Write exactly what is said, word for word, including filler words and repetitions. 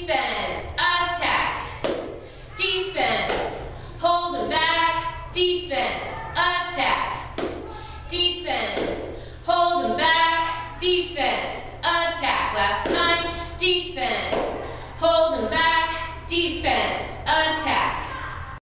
defense, attack, defense, hold him back, defense, attack, defense, hold him back, defense, attack. Last time, defense, hold him back, defense,